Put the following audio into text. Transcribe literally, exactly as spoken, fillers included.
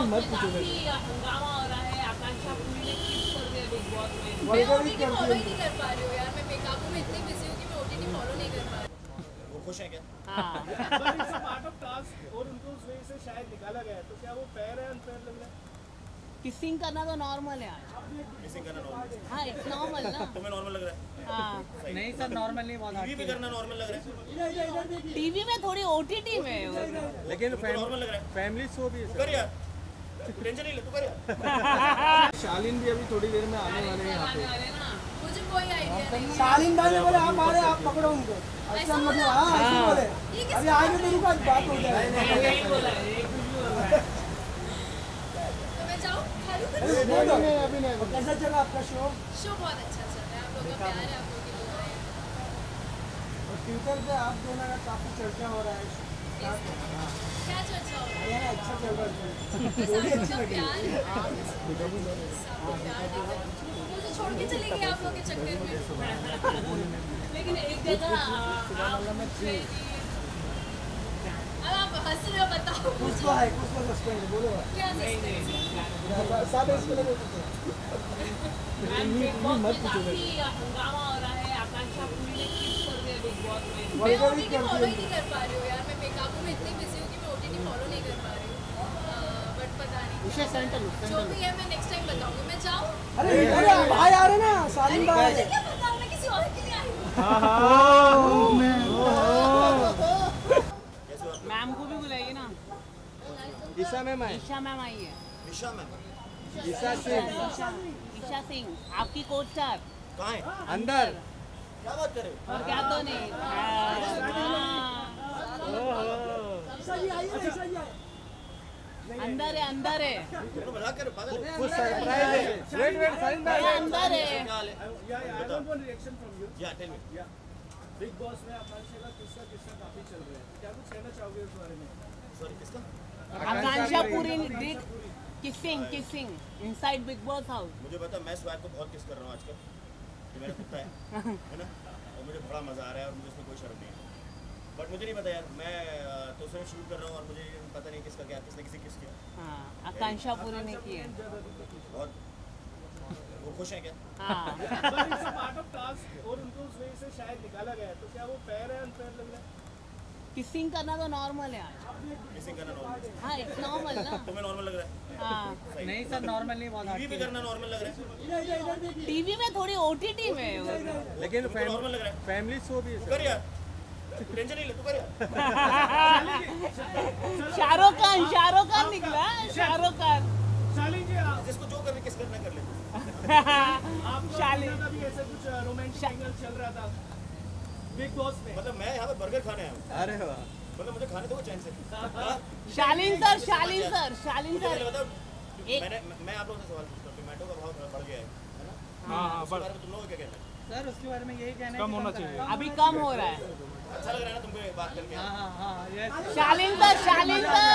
मत पूछो मेरे काफी हंगामा हो रहा है। आकांक्षा पुरी ने किस कर दिया बिग बॉस में। मैं ओटीटी फॉलो ही नहीं कर पा रही हूँ यार, मैं बेकाबू में इतनी बिजी हूँ कि मैं ओटीटी फॉलो नहीं कर पा रही हूँ। वो खुश है क्या? हाँ but it's a part of task और उनको उस वजह से शायद निकाला गया है, तो क्या वो फेयर है अनफेयर लग रहा है? किसिंग करना तो नॉर्मल है आज। किसिंग करना नॉर्मल है। हाँ इट्स नॉर्मल ना। तुम्हें नॉर्मल लग रहा है? हाँ नहीं सर नॉर्मल नहीं, बहुत टीवी पे करना नॉर्मल लग रहा है? टीवी में थोड़ी ओटीटी में। लेकिन नॉर्मल लग रहा है? फैमिली शो भी है तू कर यार, टेंशन नहीं ले, तू कर यार। शालिन भी अभी थोड़ी देर में आने वाले हैं यहाँ पे। मुझे कोई आइडिया नहीं। शालीन भाई ने बोले आप मारे आप पकड़ो उनको, अच्छा मतलब हाँ ऐसे बोले, अभी आएंगे तो उनका बात हो जाएगी। तो मैं जाऊँ खालू कर? नहीं नहीं अभी नहीं। कैसा चला आपका शो? शो बहुत अच्छा चल रहा है, आप लोगों का प्यार है, आप लोगों की दुआ है। और ट्विटर पे आप दोनों का काफी चर्चा हो रहा है। क्या चर्चा हो रहा है? यार अच्छा चल रहा है, बस जोड़ी आप अच्छी लोग का लगी। प्यार है, सबको प्यार देकर मुझे छोड़ के चली गई आप लोगों के चक्कर में। लेकिन एक जगह अब आप हंस रहे हो, बताओ कुछ तो है, कुछ तो सस्पेंड है, बोलो क्या सस्पेंस? सब इसके लिए मत काफी हंगामा हो रहा है। आकांक्षा पुरी ने किस कर दिया बिग बॉस में। मैं ओटीटी फॉलो ही नहीं कर पा रही हूँ यार, मैं बेकाबू में इतनी बिजी हूँ कि मैं ओटीटी फॉलो नहीं कर पा रही हूँ। बट पता नहीं, जो भी है मैं नेक्स्ट टाइम बताऊंगी। मैं जाऊँ? अरे अरे भाई आ रहे ना शालीन भाई। मुझे क्या पता, मैं किसी और के लिए आई हूँ। मैम को भी बुलाइए ना। ईशा मैम आई। ईशा मैम आई है। ईशा मैम? ईशा सिंह ईशा ईशा सिंह आपकी को स्टार कहाँ है? अंदर। क्या बात कर रहे हो? और क्या तो नहीं। अंदर है अंदर है तुम मजाक कर रहे हो? पागल है? कुछ सरप्राइज है। वेट वेट शालिन भाई अंदर है। क्या हाल है? I want one reaction from you. या टेल मी। बिग बॉस में आकांक्षा का किस्सा किस्सा काफी चल रहा है, क्या कुछ कहना चाहोगे इस बारे में? सॉरी किसका? Akanksha Puri did kissing kissing inside Bigg Boss house. मुझे पता, मैं स्वैग को बहुत किस कर रहा हूँ आजकल, ये मेरा कुत्ता है है ना, और मुझे बड़ा मज़ा आ रहा है और मुझे इसमें कोई शर्म नहीं है। बट मुझे नहीं पता यार, मैं तो उसमें शूट कर रहा हूँ और मुझे पता नहीं किसका क्या, किसने किसी किस किया। हाँ आकांक्षा पूरी ने की है। बहुत वो खुश है क्या? हाँ but it's a part of task और उनको उस वजह से शायद निकाला गया है, तो क्या वो फेयर है अनफेयर लग रहा है? किसिंग करना तो नॉर्मल है आज। किसिंग करना नॉर्मल है। हाँ इट्स नॉर्मल ना। तुम्हें नॉर्मल लग रहा है? हाँ नहीं सर नॉर्मल नहीं, बहुत टीवी पे करना नॉर्मल लग रहा है? टीवी में थोड़ी ओटीटी में। लेकिन नॉर्मल लग रहा है? फैमिली शो भी तू कर यार, टेंशन नहीं ले, तू कर यार। शाहरुख खान शाहरुख खान निकला। शाहरुख खान शालिन जी आप जिसको जो करने किस करना कर ले। शालिन का भी ऐसा कुछ रोमांटिक एंगल चल रहा था बिग बॉस में। मतलब मैं यहाँ पे बर्गर खाने आया हूँ, अरे वाह, मतलब मुझे खाने दो चैन से। हाँ? शालिन सर शालिन सर शालिन मुझे सर पहले बताओ, मैंने मैं आप लोगों से सवाल पूछता हूँ, टोमेटो का भाव बढ़ गया है है ना? हाँ हाँ उसके बारे में तुम लोगों को क्या कहना है? सर उसके बारे में यही कहना है कम होना चाहिए। अभी कम हो रहा है। अच्छा लग रहा है ना तुमको ये बात करके? हाँ हाँ yes. Shalin sir Shalin sir